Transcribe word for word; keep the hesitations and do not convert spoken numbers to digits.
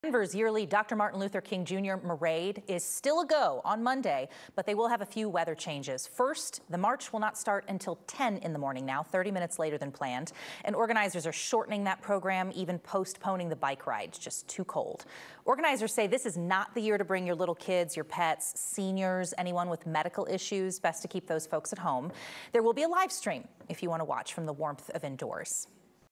Denver's yearly Doctor Martin Luther King Junior Marade is still a go on Monday, but they will have a few weather changes. First, the march will not start until ten in the morning now, thirty minutes later than planned. And organizers are shortening that program, even postponing the bike ride. It's just too cold. Organizers say this is not the year to bring your little kids, your pets, seniors, anyone with medical issues. Best to keep those folks at home. There will be a live stream if you want to watch from the warmth of indoors.